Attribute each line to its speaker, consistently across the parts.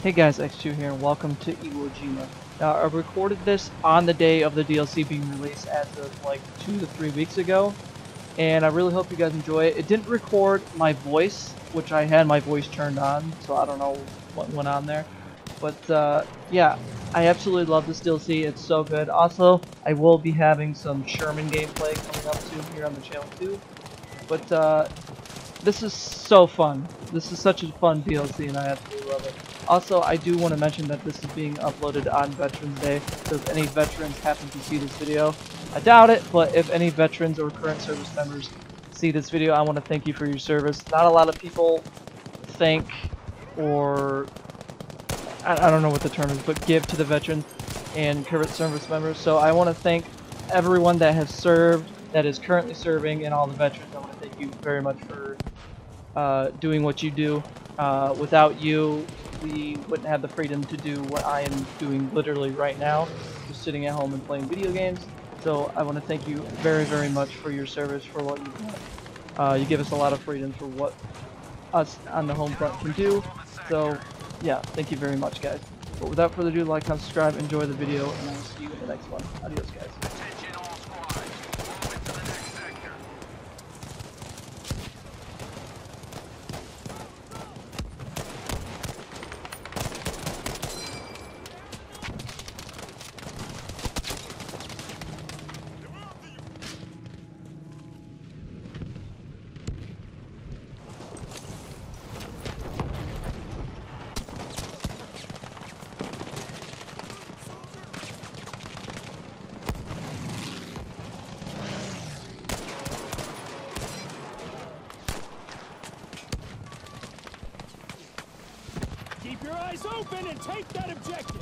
Speaker 1: Hey guys, X2 here and welcome to Iwo Jima. Now I recorded this on the day of the DLC being released as of like 2 to 3 weeks ago, and I really hope you guys enjoy it. It didn't record my voice, which I had my voice turned on, so I don't know what went on there. But yeah, I absolutely love this DLC, it's so good. Also, I will be having some Sherman gameplay coming up soon here on the channel too. But this is so fun. This is such a fun DLC and I absolutely love it. Also, I do want to mention that this is being uploaded on Veterans Day, so if any veterans happen to see this video, I doubt it, but if any veterans or current service members see this video, I want to thank you for your service. Not a lot of people thank or I don't know what the term is, but give to the veterans and current service members. So I want to thank everyone that has served, that is currently serving, and all the veterans. I want to thank you very much for doing what you do. Without you, we wouldn't have the freedom to do what I am doing literally right now, just sitting at home and playing video games. So I want to thank you very, very much for your service, for what you've done. You give us a lot of freedom for what us on the home front can do. So yeah, thank you very much, guys. But without further ado, like, comment, subscribe, enjoy the video, and I will see you in the next one. Adios, guys.
Speaker 2: Keep your eyes open and take that objective!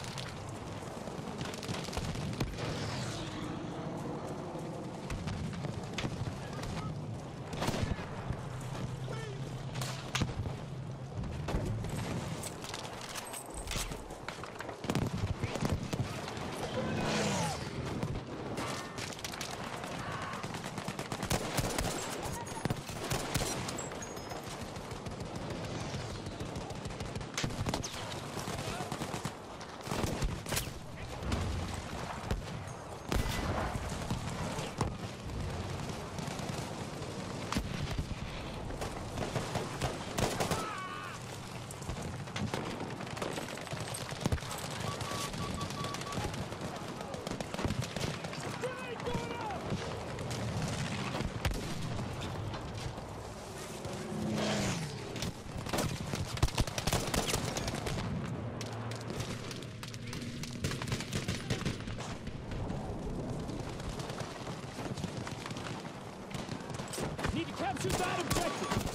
Speaker 2: Need to capture that objective!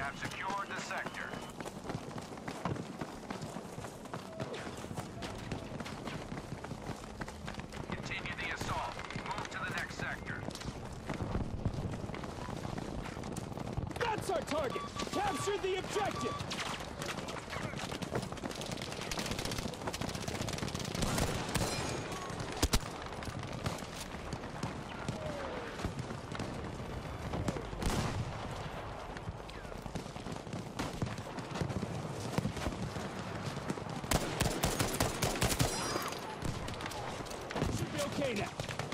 Speaker 3: have secured the sector. Continue the assault. Move to the next sector.
Speaker 2: That's our target! Capture the objective! Should be okay now.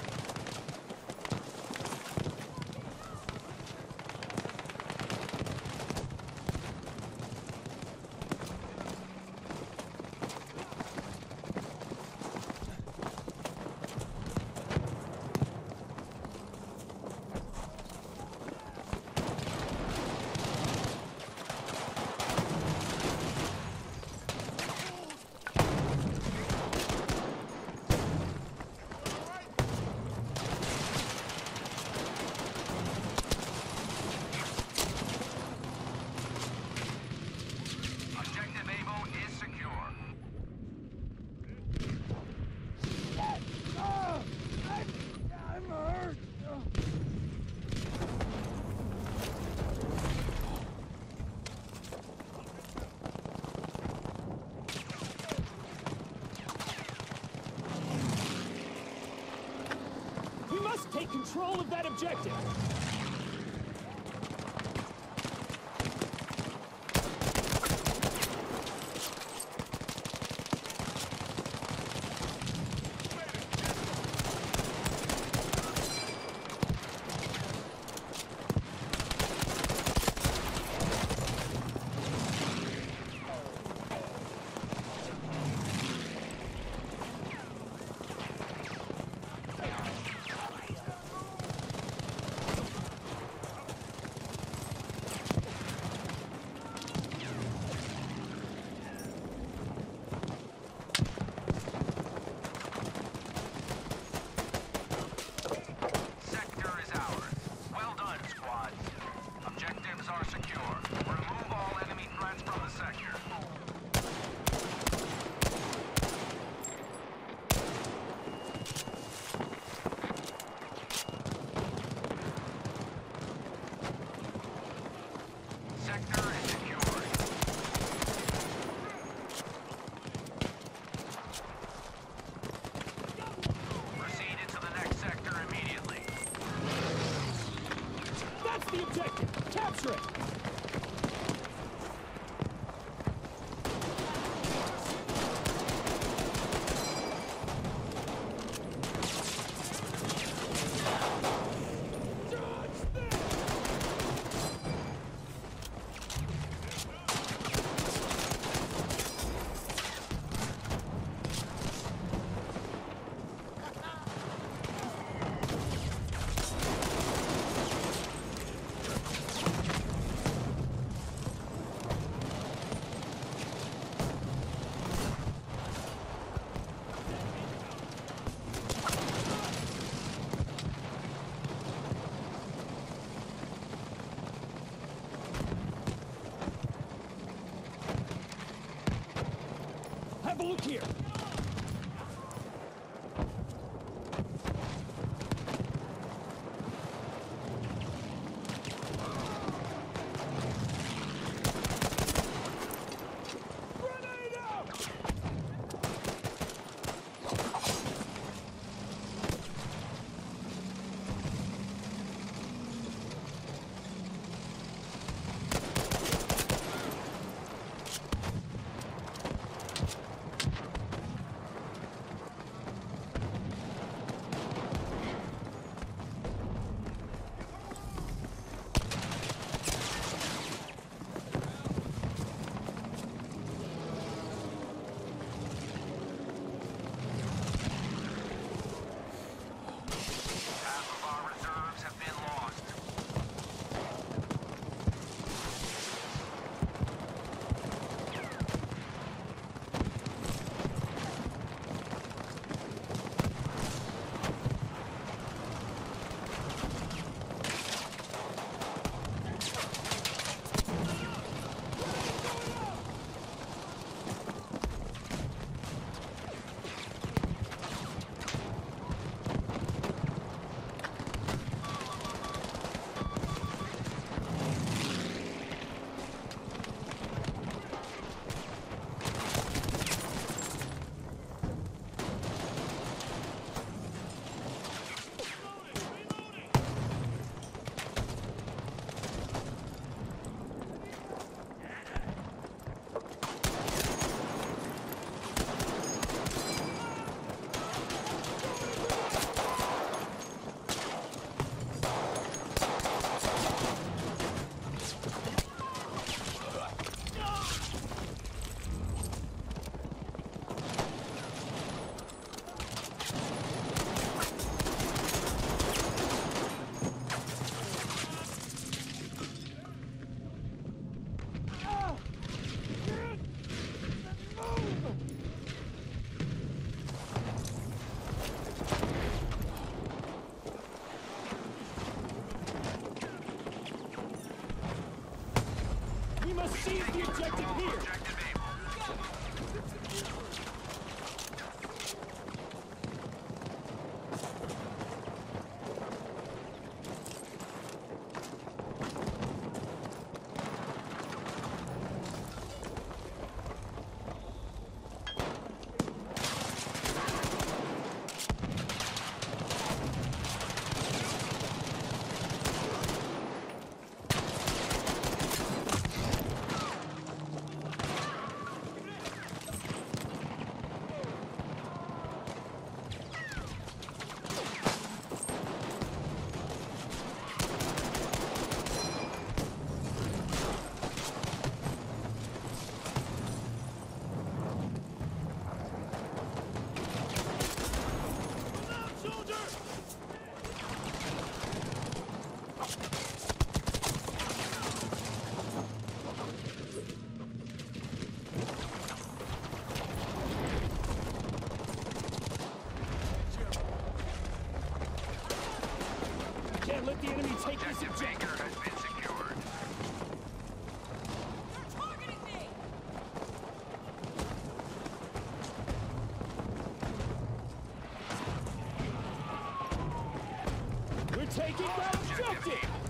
Speaker 3: Objective Avo is secure.
Speaker 2: I'm hurt! We must take control of that objective!
Speaker 3: Sector is ours. Well done, squad. Objectives are secure. Remove all enemy threats from the sector. Sector is secured. Proceed into the next sector immediately.
Speaker 2: That's the objective! Capture it! Dodge this! Have a look here! Grenade out! We must seize the objective here.
Speaker 3: Objective able.
Speaker 2: Can't let the enemy take this
Speaker 3: Objective
Speaker 2: objective.
Speaker 3: Baker has been secured.
Speaker 2: We're taking that objective.